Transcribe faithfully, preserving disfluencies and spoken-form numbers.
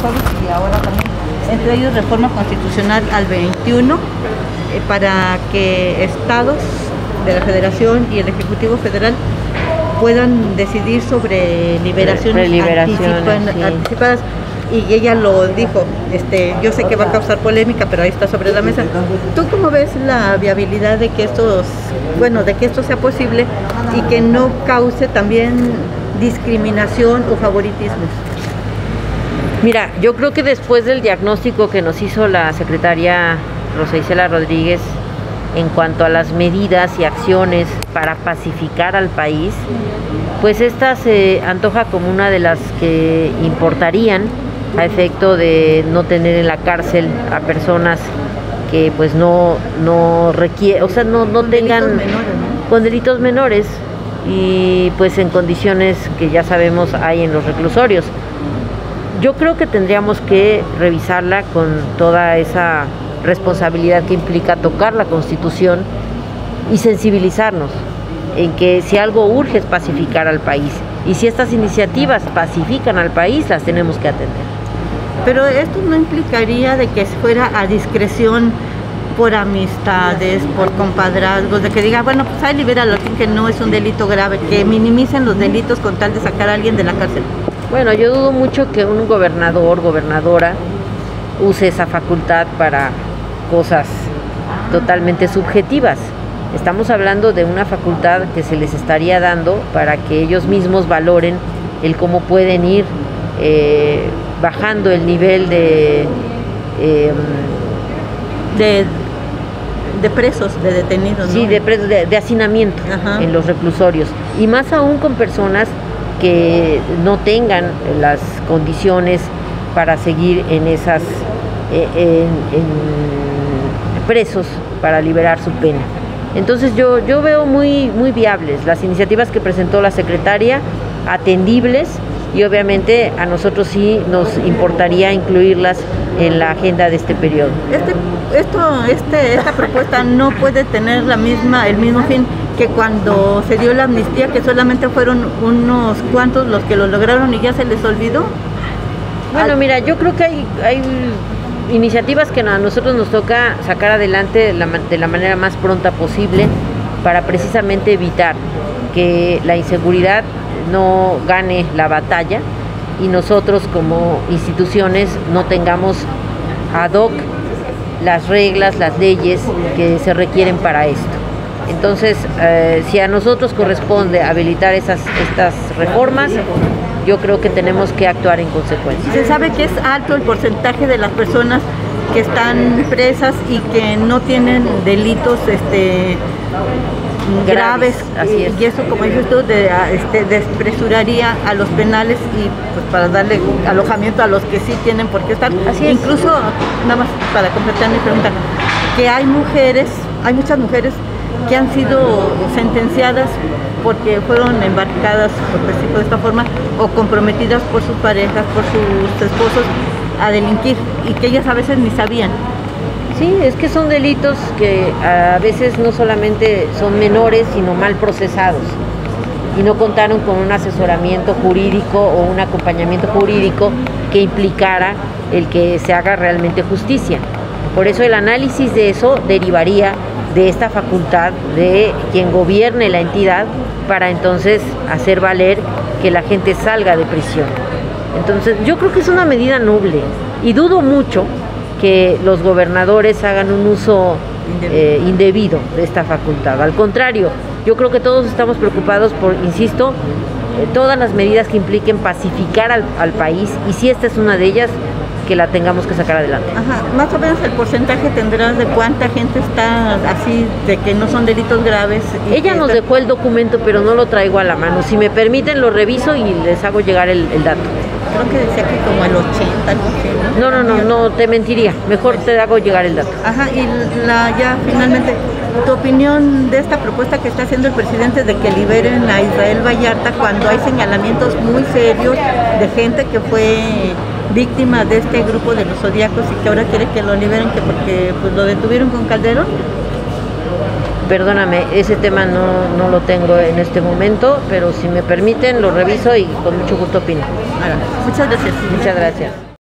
pasados y ahora también, entre ellos reforma constitucional al veintiuno, eh, para que estados de la Federación y el Ejecutivo Federal puedan decidir sobre liberaciones anticipan, sí. anticipadas. Y ella lo dijo, este, yo sé que va a causar polémica, pero ahí está sobre la mesa. ¿Tú cómo ves la viabilidad de que estos, bueno, de que esto sea posible y que no cause también discriminación o favoritismos? Mira, yo creo que después del diagnóstico que nos hizo la secretaria Rosa Isela Rodríguez en cuanto a las medidas y acciones para pacificar al país, pues esta se antoja como una de las que importarían a efecto de no tener en la cárcel a personas que pues no no requiere, o sea, no, no tengan delitos menores, ¿no? Con delitos menores y pues en condiciones que ya sabemos hay en los reclusorios. Yo creo que tendríamos que revisarla con toda esa responsabilidad que implica tocar la Constitución y sensibilizarnos en que si algo urge es pacificar al país, y si estas iniciativas pacifican al país, las tenemos que atender. Pero esto no implicaría de que fuera a discreción, por amistades, por compadrazgos, de que diga, bueno, pues ahí libéralo, que no es un delito grave, que minimicen los delitos con tal de sacar a alguien de la cárcel. Bueno, yo dudo mucho que un gobernador, gobernadora, use esa facultad para cosas totalmente subjetivas. Estamos hablando de una facultad que se les estaría dando para que ellos mismos valoren el cómo pueden ir eh, bajando el nivel de, eh, de de presos, de detenidos, ¿no? Sí, de, presos, de, de hacinamiento. Ajá. En los reclusorios, y más aún con personas que no tengan las condiciones para seguir en esas eh, en, en presos para liberar su pena. Entonces yo, yo veo muy, muy viables las iniciativas que presentó la secretaria, atendibles, y obviamente a nosotros sí nos importaría incluirlas en la agenda de este periodo. Este, esto, este, esta propuesta no puede tener la misma, el mismo fin que cuando se dio la amnistía, que solamente fueron unos cuantos los que lo lograron y ya se les olvidó. Bueno, mira, yo creo que hay, hay iniciativas que a nosotros nos toca sacar adelante de la, de la manera más pronta posible para precisamente evitar que la inseguridad no gane la batalla y nosotros como instituciones no tengamos ad hoc las reglas, las leyes que se requieren para esto. Entonces, eh, si a nosotros corresponde habilitar esas, estas reformas, yo creo que tenemos que actuar en consecuencia. Se sabe que es alto el porcentaje de las personas que están presas y que no tienen delitos este, graves, así es. Y eso, como dices tú, de, este, despresuraría a los penales y pues para darle alojamiento a los que sí tienen por qué estar. Así es. Incluso, nada más para completar mi pregunta, que hay mujeres, hay muchas mujeres que han sido sentenciadas porque fueron embarcadas, por decirlo de esta forma, o comprometidas por sus parejas, por sus esposos, a delinquir, y que ellas a veces ni sabían. Sí, es que son delitos que a veces no solamente son menores, sino mal procesados, y no contaron con un asesoramiento jurídico o un acompañamiento jurídico que implicara el que se haga realmente justicia. Por eso el análisis de eso derivaría de esta facultad de quien gobierne la entidad para entonces hacer valer que la gente salga de prisión. Entonces yo creo que es una medida noble y dudo mucho que los gobernadores hagan un uso eh, indebido de esta facultad. Al contrario, yo creo que todos estamos preocupados por, insisto, eh, todas las medidas que impliquen pacificar al, al país, y si esta es una de ellas, que la tengamos que sacar adelante. Ajá, más o menos el porcentaje tendrás de cuánta gente está así, de que no son delitos graves. Ella nos está... dejó el documento, pero no lo traigo a la mano. Si me permiten, lo reviso y les hago llegar el, el dato. Creo que decía que como el ochenta, no sé, ¿no? No, no, no, no, te mentiría. Mejor te hago llegar el dato. Ajá, y la, ya finalmente, tu opinión de esta propuesta que está haciendo el presidente de que liberen a Israel Vallarta cuando hay señalamientos muy serios de gente que fue víctima de este grupo de los Zodíacos y que ahora quiere que lo liberen, que porque pues lo detuvieron con Calderón. Perdóname, ese tema no, no lo tengo en este momento, pero si me permiten lo reviso y con mucho gusto opino. Muchas gracias. Muchas gracias.